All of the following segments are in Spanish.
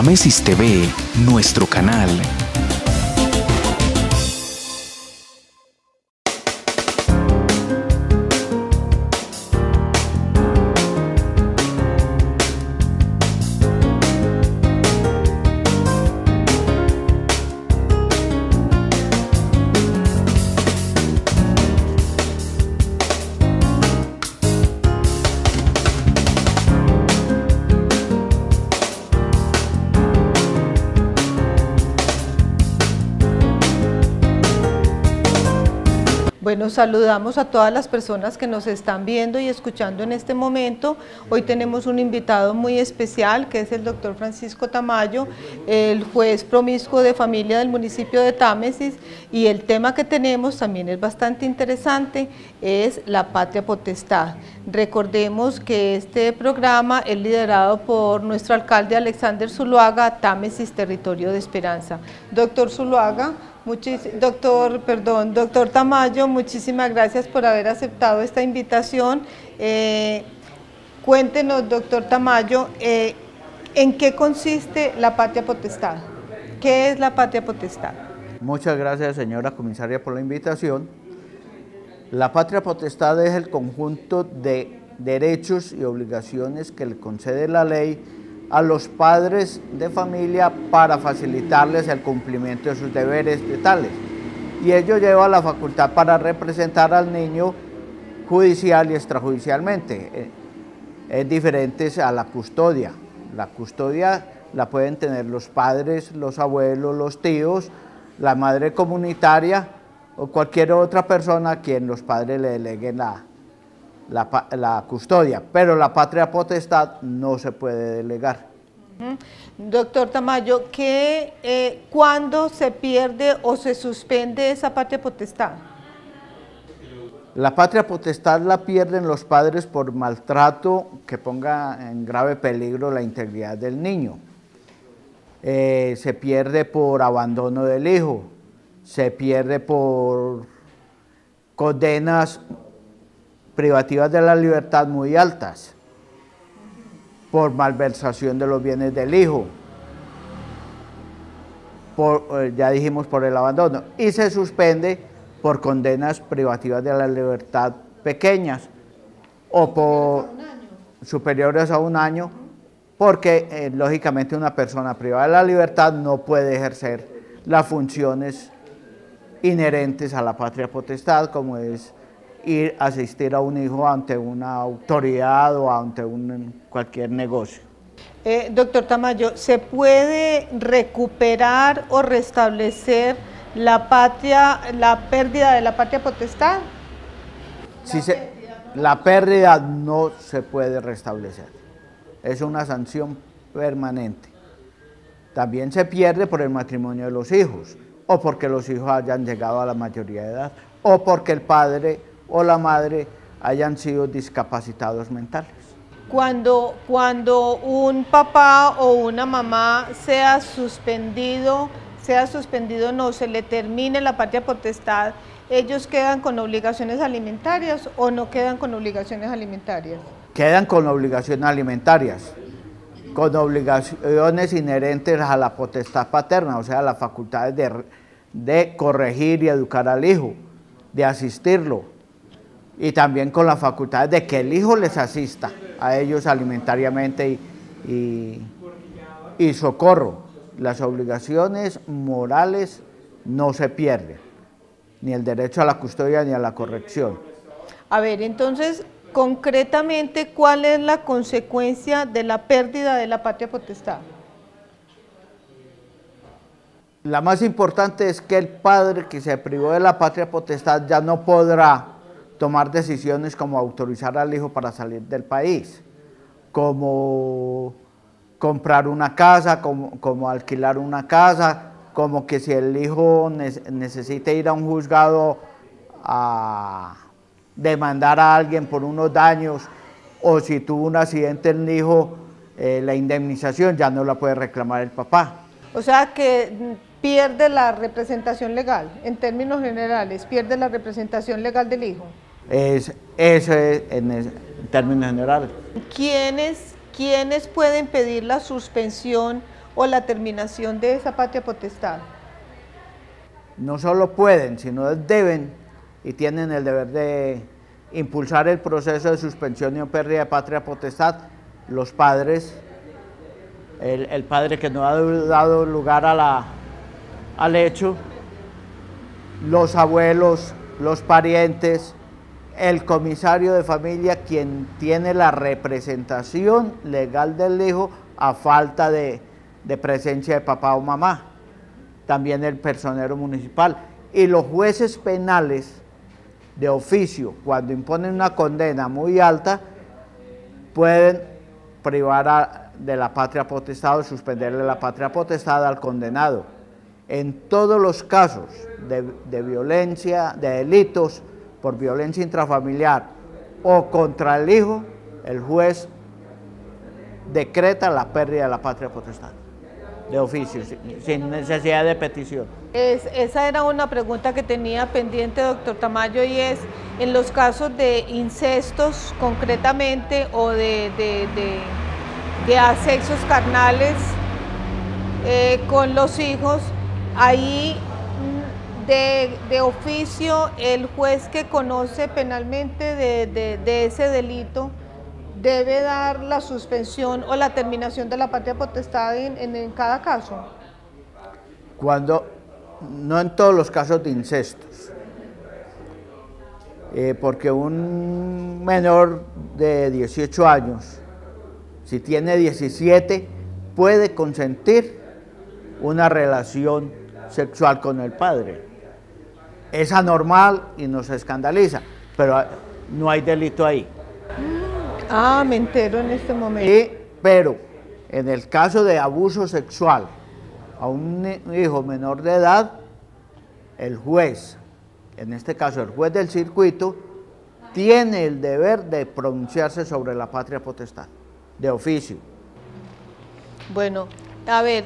Támesis TV, nuestro canal. Bueno, saludamos a todas las personas que nos están viendo y escuchando en este momento. Hoy tenemos un invitado muy especial, que es el doctor Francisco Tamayo, el juez promiscuo de familia del municipio de Támesis, y el tema que tenemos también es bastante interesante, es la patria potestad. Recordemos que este programa es liderado por nuestro alcalde Alexander Zuluaga, Támesis, Territorio de Esperanza. Doctor Zuluaga, doctor Tamayo, muchísimas gracias por haber aceptado esta invitación. Cuéntenos, doctor Tamayo, ¿en qué consiste la patria potestad? ¿Qué es la patria potestad? Muchas gracias, señora comisaria, por la invitación. La patria potestad es el conjunto de derechos y obligaciones que le concede la ley a los padres de familia para facilitarles el cumplimiento de sus deberes estatales. Y ello lleva la facultad para representar al niño judicial y extrajudicialmente. Es diferente a la custodia. La custodia la pueden tener los padres, los abuelos, los tíos, la madre comunitaria o cualquier otra persona a quien los padres le deleguen la custodia, pero la patria potestad no se puede delegar. Doctor Tamayo, ¿cuándo se pierde o se suspende esa patria potestad? La patria potestad la pierden los padres por maltrato que ponga en grave peligro la integridad del niño. Se pierde por abandono del hijo, se pierde por condenas privativas de la libertad muy altas, por malversación de los bienes del hijo, ya dijimos por el abandono, y se suspende por condenas privativas de la libertad pequeñas o por superiores a un año, porque lógicamente una persona privada de la libertad no puede ejercer las funciones inherentes a la patria potestad, como es ir a asistir a un hijo ante una autoridad o ante cualquier negocio. Doctor Tamayo, ¿se puede recuperar o restablecer la pérdida de la patria potestad? La pérdida no se puede restablecer, es una sanción permanente. También se pierde por el matrimonio de los hijos, o porque los hijos hayan llegado a la mayoría de edad, o porque el padre o la madre hayan sido discapacitados mentales. Cuando un papá o una mamá sea suspendido, no se le termine la patria potestad, ¿ellos quedan con obligaciones alimentarias o no quedan con obligaciones alimentarias? Quedan con obligaciones alimentarias, con obligaciones inherentes a la potestad paterna, o sea, las facultades de corregir y educar al hijo, de asistirlo, y también con la facultad de que el hijo les asista a ellos alimentariamente y socorro. Las obligaciones morales no se pierden, ni el derecho a la custodia ni a la corrección. A ver, entonces, concretamente, ¿cuál es la consecuencia de la pérdida de la patria potestad? La más importante es que el padre que se privó de la patria potestad ya no podrá tomar decisiones como autorizar al hijo para salir del país, como comprar una casa, como alquilar una casa, como que si el hijo necesita ir a un juzgado a demandar a alguien por unos daños, o si tuvo un accidente el hijo, la indemnización ya no la puede reclamar el papá. O sea que pierde la representación legal, en términos generales, pierde la representación legal del hijo. Eso es en términos generales. ¿Quiénes pueden pedir la suspensión o la terminación de esa patria potestad? No solo pueden, sino deben y tienen el deber de impulsar el proceso de suspensión y pérdida de patria potestad los padres, el padre que no ha dado lugar al hecho, los abuelos, los parientes, el comisario de familia, quien tiene la representación legal del hijo a falta de presencia de papá o mamá, también el personero municipal y los jueces penales de oficio, cuando imponen una condena muy alta, pueden privar de la patria potestad o suspenderle la patria potestad al condenado. En todos los casos de violencia, de delitos por violencia intrafamiliar o contra el hijo, el juez decreta la pérdida de la patria potestad de oficio, sin necesidad de petición. Esa era una pregunta que tenía pendiente, doctor Tamayo, y es, en los casos de incestos concretamente o de asexos carnales con los hijos, ahí de oficio el juez que conoce penalmente de ese delito debe dar la suspensión o la terminación de la patria potestad en cada caso. No en todos los casos de incestos, porque un menor de 18 años, si tiene 17, puede consentir una relación sexual con el padre. Es anormal y nos escandaliza, pero no hay delito ahí. Ah, me entero en este momento. Pero en el caso de abuso sexual a un hijo menor de edad, el juez, en este caso el juez del circuito, tiene el deber de pronunciarse sobre la patria potestad, de oficio. Bueno, a ver,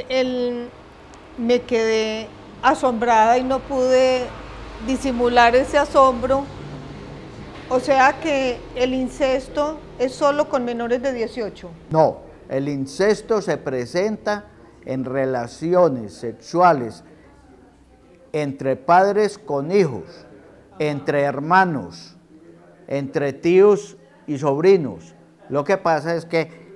me quedé asombrada y no pude disimular ese asombro. O sea que el incesto es solo con menores de 18. No, el incesto se presenta en relaciones sexuales entre padres con hijos, entre hermanos, entre tíos y sobrinos. Lo que pasa es que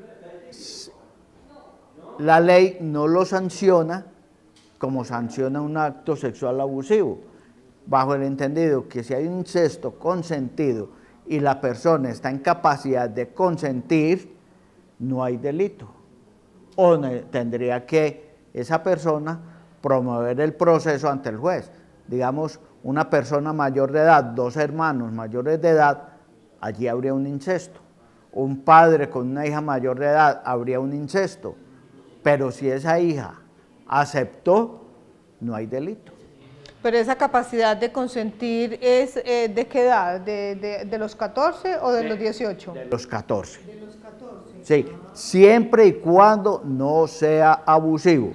la ley no lo sanciona como sanciona un acto sexual abusivo, bajo el entendido que si hay un incesto consentido y la persona está en capacidad de consentir, no hay delito. O tendría que esa persona promover el proceso ante el juez. Digamos, una persona mayor de edad, dos hermanos mayores de edad, allí habría un incesto. Un padre con una hija mayor de edad, habría un incesto. Pero si esa hija aceptó, no hay delito. Pero esa capacidad de consentir es ¿de qué edad? ¿De los 14 o de los 18? De los 14. ¿De los 14? Sí, siempre y cuando no sea abusivo.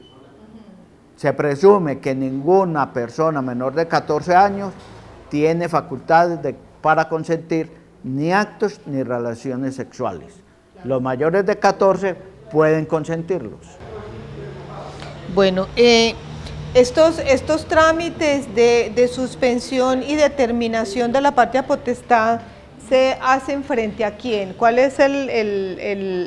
Se presume que ninguna persona menor de 14 años tiene facultades para consentir ni actos ni relaciones sexuales. Los mayores de 14 pueden consentirlos. Bueno, estos trámites de suspensión y determinación de la patria potestad se hacen frente a quién? ¿Cuál es el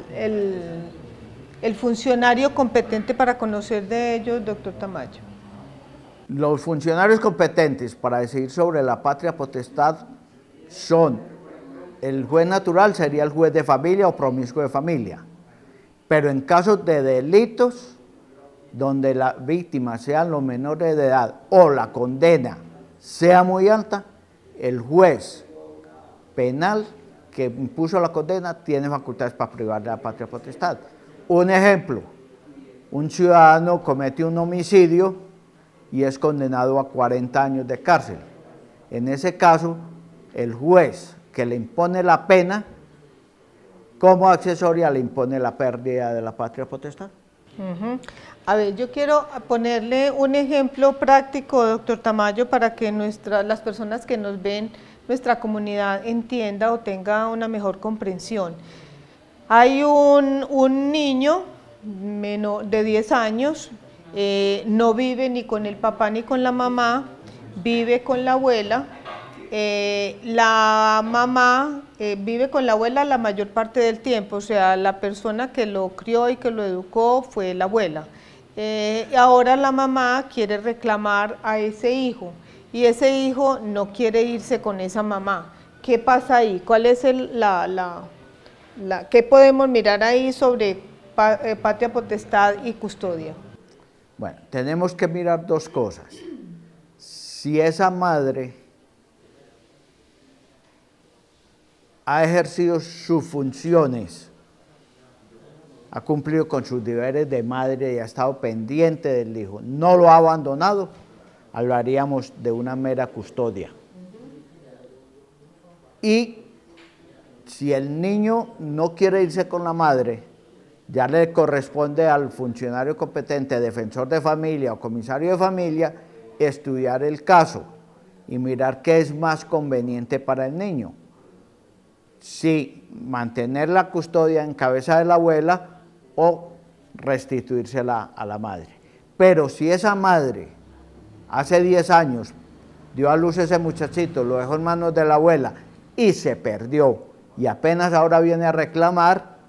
funcionario competente para conocer de ellos, doctor Tamayo? Los funcionarios competentes para decidir sobre la patria potestad son el juez natural, sería el juez de familia o promiscuo de familia, pero en casos de delitos donde la víctima sean los menores de edad o la condena sea muy alta, el juez penal que impuso la condena tiene facultades para privar de la patria potestad. Un ejemplo, un ciudadano comete un homicidio y es condenado a 40 años de cárcel. En ese caso, el juez que le impone la pena, como accesoria le impone la pérdida de la patria potestad. A ver, yo quiero ponerle un ejemplo práctico, doctor Tamayo, para que las personas que nos ven, nuestra comunidad entienda o tenga una mejor comprensión. Hay un niño de 10 años, no vive ni con el papá ni con la mamá, vive con la abuela. La mamá vive con la abuela la mayor parte del tiempo, o sea, la persona que lo crió y que lo educó fue la abuela. Ahora la mamá quiere reclamar a ese hijo y ese hijo no quiere irse con esa mamá. ¿Qué pasa ahí? ¿Cuál es qué podemos mirar ahí sobre patria potestad y custodia? Bueno, tenemos que mirar dos cosas. Si esa madre ha ejercido sus funciones, ha cumplido con sus deberes de madre y ha estado pendiente del hijo, no lo ha abandonado, hablaríamos de una mera custodia. Y si el niño no quiere irse con la madre, ya le corresponde al funcionario competente, defensor de familia o comisario de familia, estudiar el caso y mirar qué es más conveniente para el niño. Si mantener la custodia en cabeza de la abuela o restituírsela a la madre. Pero si esa madre hace 10 años dio a luz ese muchachito, lo dejó en manos de la abuela y se perdió y apenas ahora viene a reclamar,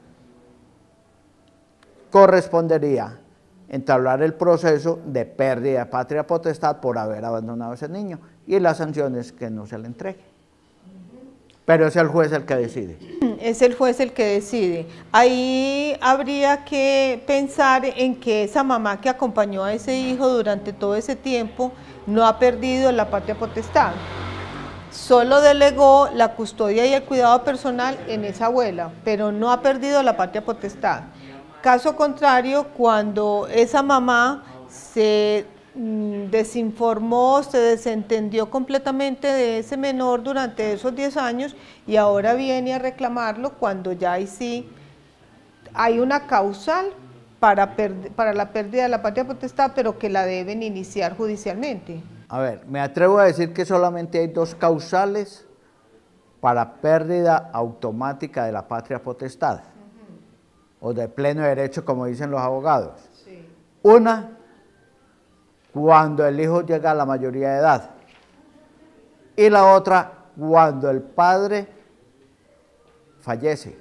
correspondería entablar el proceso de pérdida de patria potestad por haber abandonado a ese niño y las sanciones que no se le entregue. Pero es el juez el que decide. Es el juez el que decide. Ahí habría que pensar en que esa mamá que acompañó a ese hijo durante todo ese tiempo no ha perdido la patria potestad. Solo delegó la custodia y el cuidado personal en esa abuela, pero no ha perdido la patria potestad. Caso contrario, cuando esa mamá se desinformó, se desentendió completamente de ese menor durante esos 10 años y ahora viene a reclamarlo cuando ya ahí sí hay una causal para la pérdida de la patria potestad, pero que la deben iniciar judicialmente. A ver, me atrevo a decir que solamente hay dos causales para pérdida automática de la patria potestad, o de pleno derecho, como dicen los abogados. Sí. Una, cuando el hijo llega a la mayoría de edad, y la otra, cuando el padre fallece.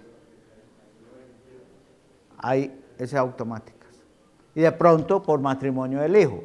Hay esas automáticas. Y de pronto por matrimonio del hijo.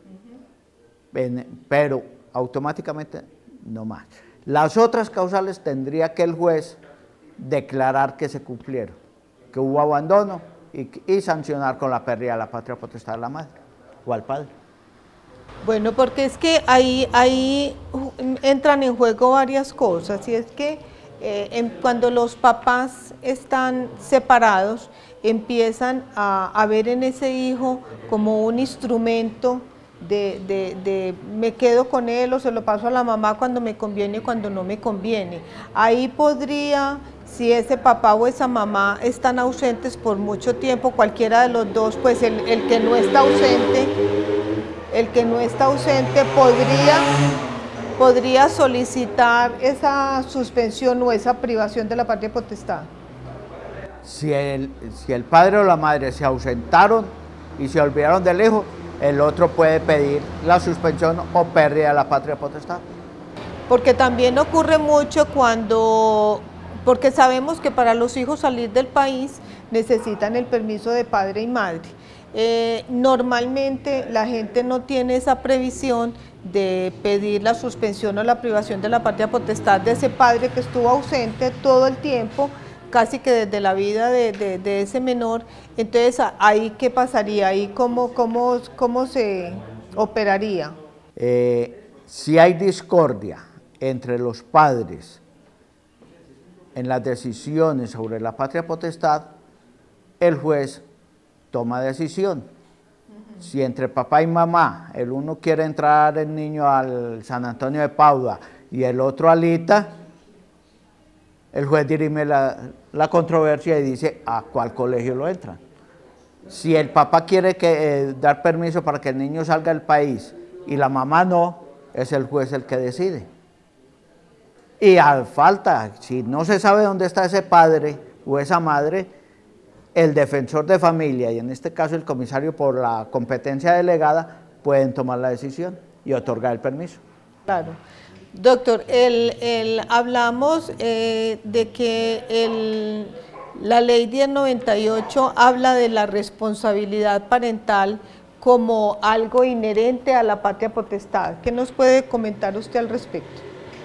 Pero automáticamente no más. Las otras causales tendría que el juez declarar que se cumplieron, que hubo abandono y sancionar con la pérdida de la patria potestad a la madre o al padre. Bueno, porque es que ahí entran en juego varias cosas, y es que cuando los papás están separados, empiezan a ver en ese hijo como un instrumento de me quedo con él o se lo paso a la mamá cuando me conviene y cuando no me conviene. Ahí podría, si ese papá o esa mamá están ausentes por mucho tiempo, cualquiera de los dos, pues el que no está ausente, podría solicitar esa suspensión o esa privación de la patria potestad. Si el padre o la madre se ausentaron y se olvidaron del hijo, el otro puede pedir la suspensión o pérdida de la patria potestad. Porque también ocurre mucho porque sabemos que para los hijos salir del país necesitan el permiso de padre y madre. Normalmente la gente no tiene esa previsión de pedir la suspensión o la privación de la patria potestad de ese padre que estuvo ausente todo el tiempo, casi que desde la vida de ese menor. Entonces, ¿ahí qué pasaría? ¿Ahí cómo se operaría? Si hay discordia entre los padres en las decisiones sobre la patria potestad, el juez toma decisión. Si entre papá y mamá, el uno quiere entrar el niño al San Antonio de Padua y el otro al ITA, el juez dirime la controversia y dice a cuál colegio lo entran. Si el papá quiere dar permiso para que el niño salga del país y la mamá no, es el juez el que decide. Y al falta, si no se sabe dónde está ese padre o esa madre, el defensor de familia y en este caso el comisario por la competencia delegada pueden tomar la decisión y otorgar el permiso. Claro. Doctor, hablamos de que la ley 1098 habla de la responsabilidad parental como algo inherente a la patria potestad. ¿Qué nos puede comentar usted al respecto?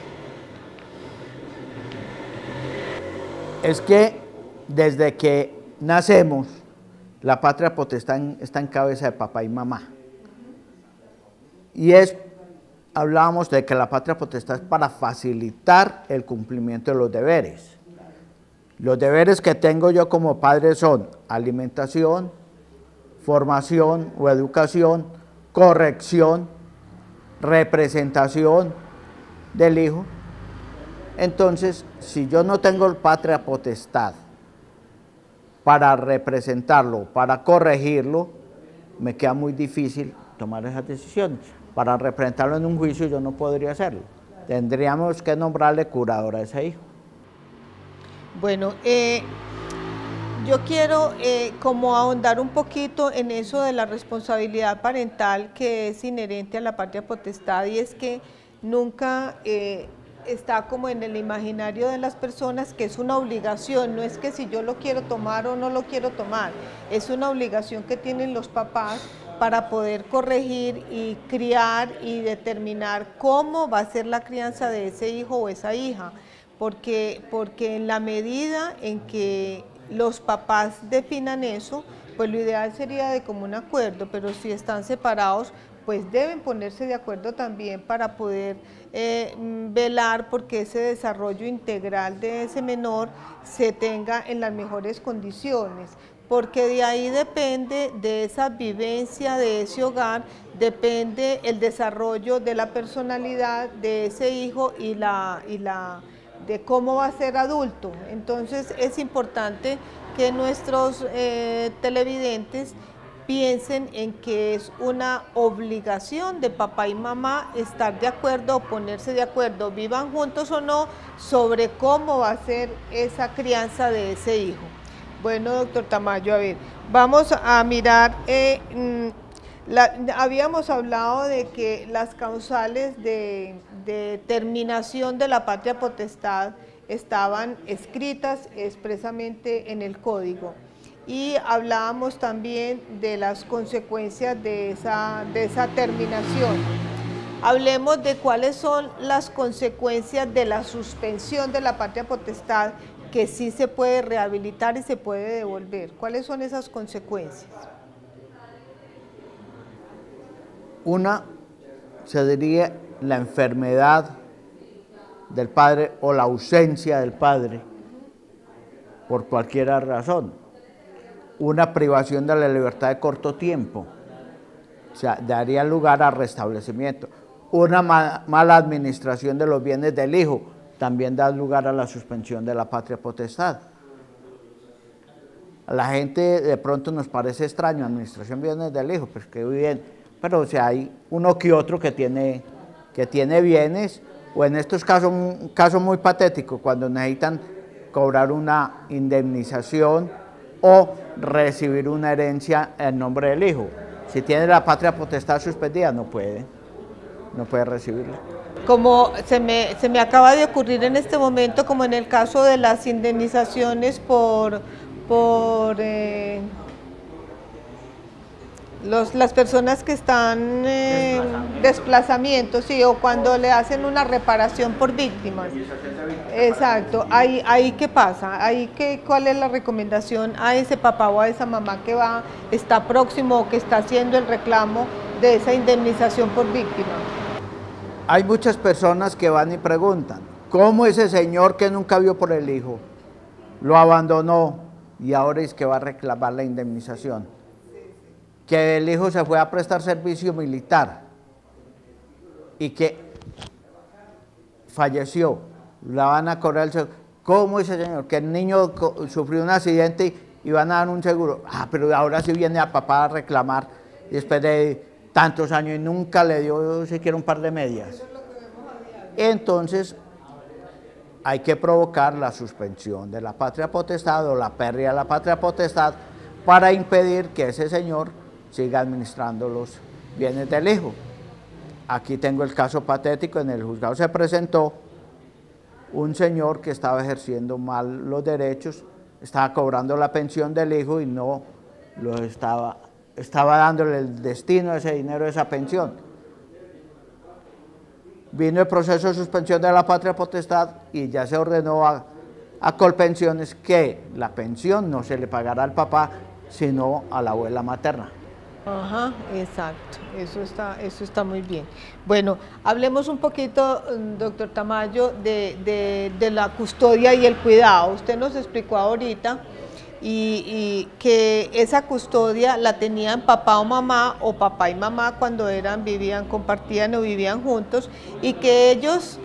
Es que desde que nacemos, la patria potestad está en cabeza de papá y mamá. Y hablábamos de que la patria potestad es para facilitar el cumplimiento de los deberes. Los deberes que tengo yo como padre son alimentación, formación o educación, corrección, representación del hijo. Entonces, si yo no tengo patria potestad para representarlo, para corregirlo, me queda muy difícil tomar esas decisiones. Para representarlo en un juicio yo no podría hacerlo. Tendríamos que nombrarle curadora a ese hijo. Bueno, yo quiero como ahondar un poquito en eso de la responsabilidad parental que es inherente a la patria potestad, y es que nunca está como en el imaginario de las personas que es una obligación, no es que si yo lo quiero tomar o no lo quiero tomar, es una obligación que tienen los papás para poder corregir y criar y determinar cómo va a ser la crianza de ese hijo o esa hija, porque en la medida en que los papás definan eso, pues lo ideal sería de común acuerdo, pero si están separados, pues deben ponerse de acuerdo también para poder velar porque ese desarrollo integral de ese menor se tenga en las mejores condiciones, porque de ahí depende, de esa vivencia de ese hogar, depende el desarrollo de la personalidad de ese hijo y de cómo va a ser adulto. Entonces es importante que nuestros televidentes piensen en que es una obligación de papá y mamá estar de acuerdo o ponerse de acuerdo, vivan juntos o no, sobre cómo va a ser esa crianza de ese hijo. Bueno, doctor Tamayo, a ver, vamos a mirar, habíamos hablado de que las causales de terminación de la patria potestad estaban escritas expresamente en el código. Y hablábamos también de las consecuencias de esa terminación. Hablemos de cuáles son las consecuencias de la suspensión de la patria potestad, que sí se puede rehabilitar y se puede devolver. ¿Cuáles son esas consecuencias? Una se diría la enfermedad del padre o la ausencia del padre por cualquier razón. Una privación de la libertad de corto tiempo, o sea, daría lugar a restablecimiento. Una mala administración de los bienes del hijo también da lugar a la suspensión de la patria potestad. A la gente de pronto nos parece extraño, administración de bienes del hijo, pues qué bien, pero o sea, hay uno que otro que tiene bienes, o en estos casos, un caso muy patético, cuando necesitan cobrar una indemnización o recibir una herencia en nombre del hijo. Si tiene la patria potestad suspendida, no puede recibirla. Como se me acaba de ocurrir en este momento, como en el caso de las indemnizaciones por las personas que están desplazamiento, sí, o cuando le hacen una reparación por víctimas. Exacto, ahí ¿qué pasa? ¿Cuál es la recomendación a ese papá o a esa mamá que está próximo o que está haciendo el reclamo de esa indemnización por víctima? Hay muchas personas que van y preguntan, ¿cómo ese señor que nunca vio por el hijo lo abandonó y ahora es que va a reclamar la indemnización? Que el hijo se fue a prestar servicio militar y que falleció, la van a cobrar el seguro. ¿Cómo ese señor? Que el niño sufrió un accidente y van a dar un seguro. Ah, pero ahora sí viene a papá a reclamar después de tantos años y nunca le dio siquiera un par de medias. Entonces, hay que provocar la suspensión de la patria potestad o la pérdida de la patria potestad para impedir que ese señor siga administrando los bienes del hijo. Aquí tengo el caso patético. En el juzgado se presentó un señor que estaba ejerciendo mal los derechos, estaba cobrando la pensión del hijo y no lo estaba dándole el destino de ese dinero, de esa pensión. Vino el proceso de suspensión de la patria potestad y ya se ordenó a Colpensiones que la pensión no se le pagará al papá, sino a la abuela materna. Ajá, exacto, eso está muy bien. Bueno, hablemos un poquito, doctor Tamayo, de la custodia y el cuidado. Usted nos explicó ahorita y que esa custodia la tenían papá o mamá, o papá y mamá cuando compartían o vivían juntos, y que ellos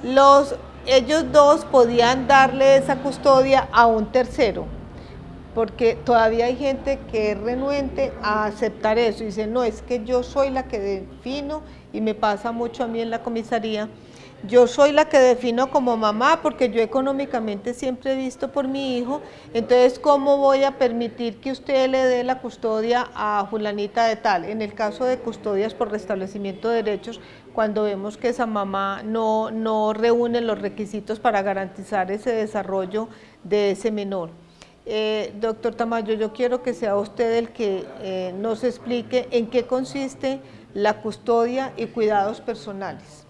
dos podían darle esa custodia a un tercero. Porque todavía hay gente que es renuente a aceptar eso y dice, no, es que yo soy la que defino, y me pasa mucho a mí en la comisaría, yo soy la que defino como mamá porque yo económicamente siempre he visto por mi hijo, entonces ¿cómo voy a permitir que usted le dé la custodia a fulanita de tal? En el caso de custodias por restablecimiento de derechos, cuando vemos que esa mamá no reúne los requisitos para garantizar ese desarrollo de ese menor. Doctor Tamayo, yo quiero que sea usted el que nos explique en qué consiste la custodia y cuidados personales.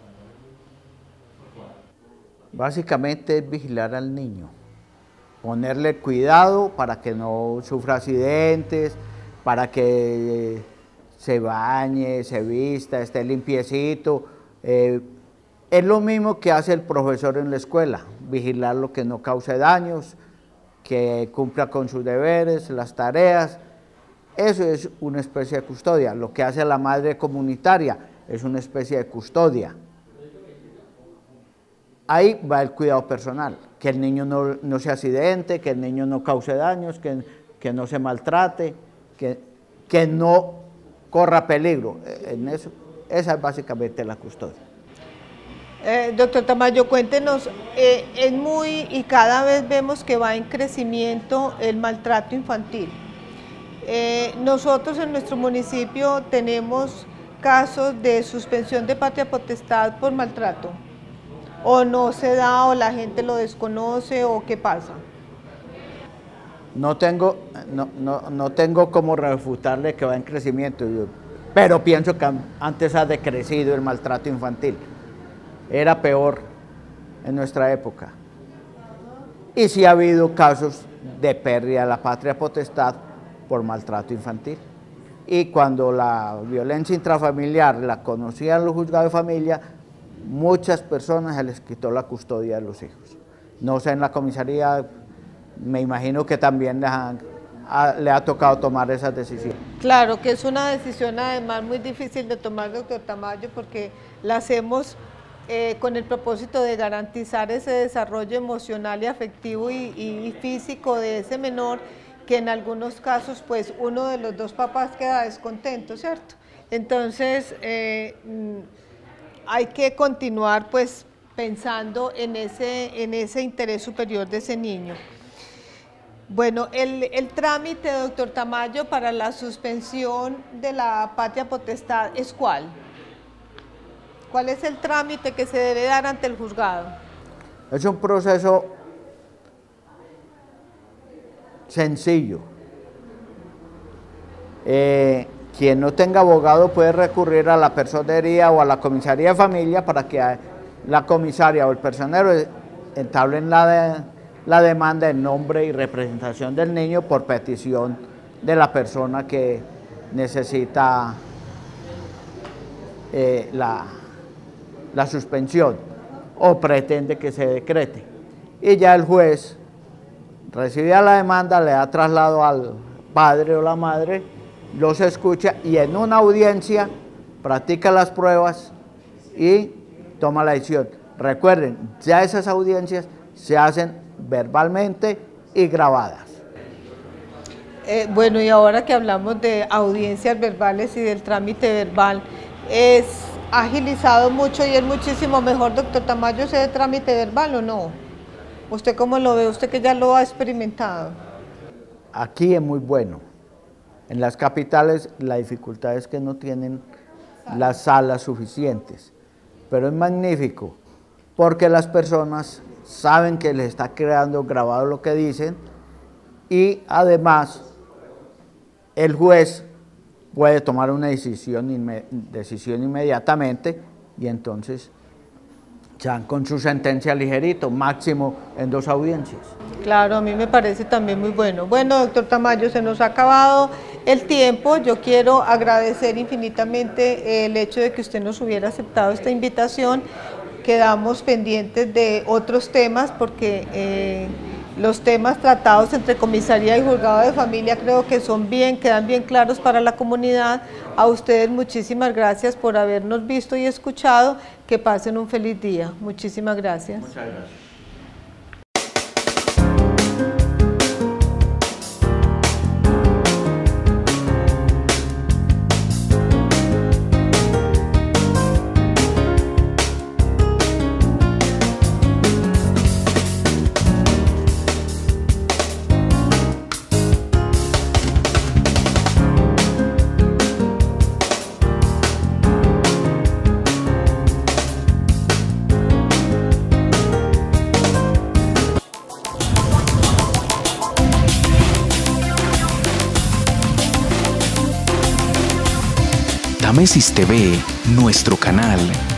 Básicamente es vigilar al niño, ponerle cuidado para que no sufra accidentes, para que se bañe, se vista, esté limpiecito. Es lo mismo que hace el profesor en la escuela, vigilar lo que no cause daños, que cumpla con sus deberes, las tareas. Eso es una especie de custodia. Lo que hace la madre comunitaria es una especie de custodia. Ahí va el cuidado personal, que el niño no se accidente, que el niño no cause daños, que no se maltrate, que no corra peligro. Esa es básicamente la custodia. Doctor Tamayo, cuéntenos, y cada vez vemos que va en crecimiento el maltrato infantil. Nosotros en nuestro municipio tenemos casos de suspensión de patria potestad por maltrato, o no se da, o la gente lo desconoce, o qué pasa. No tengo cómo refutarle que va en crecimiento, pero pienso que antes ha decrecido el maltrato infantil. Era peor en nuestra época. Y sí ha habido casos de pérdida de la patria potestad por maltrato infantil. Y cuando la violencia intrafamiliar la conocían los juzgados de familia, muchas personas se les quitó la custodia de los hijos. No sé, en la comisaría me imagino que también le ha tocado tomar esas decisiones. Claro, que es una decisión además muy difícil de tomar, doctor Tamayo, porque la hacemos con el propósito de garantizar ese desarrollo emocional y afectivo y físico de ese menor, que en algunos casos pues uno de los dos papás queda descontento, ¿cierto? Entonces hay que continuar pues pensando en ese interés superior de ese niño. Bueno, el trámite, doctor Tamayo, para la suspensión de la patria potestad es ¿cuál? ¿Cuál es el trámite que se debe dar ante el juzgado? Es un proceso sencillo. Quien no tenga abogado puede recurrir a la personería o a la comisaría de familia para que la comisaria o el personero entablen la demanda en nombre y representación del niño por petición de la persona que necesita la suspensión o pretende que se decrete. Y ya el juez, recibida la demanda, le da traslado al padre o la madre, los escucha y en una audiencia practica las pruebas y toma la decisión. Recuerden, ya esas audiencias se hacen verbalmente y grabadas. Bueno, y ahora que hablamos de audiencias verbales y del trámite verbal, ¿es agilizado mucho y es muchísimo mejor, doctor Tamayo, ese trámite verbal o no? ¿Usted cómo lo ve? Usted que ya lo ha experimentado. Aquí es muy bueno. En las capitales la dificultad es que no tienen las salas suficientes, pero es magnífico porque las personas saben que les está quedando grabado lo que dicen y además el juez puede tomar una decisión inmediatamente y entonces ya con su sentencia ligerito, máximo en 2 audiencias. Claro, a mí me parece también muy bueno. Bueno, doctor Tamayo, se nos ha acabado el tiempo. Yo quiero agradecer infinitamente el hecho de que usted nos hubiera aceptado esta invitación. Quedamos pendientes de otros temas porque los temas tratados entre comisaría y juzgado de familia creo que quedan bien claros para la comunidad. A ustedes muchísimas gracias por habernos visto y escuchado. Que pasen un feliz día. Muchísimas gracias. Muchas gracias. Támesis TV, nuestro canal.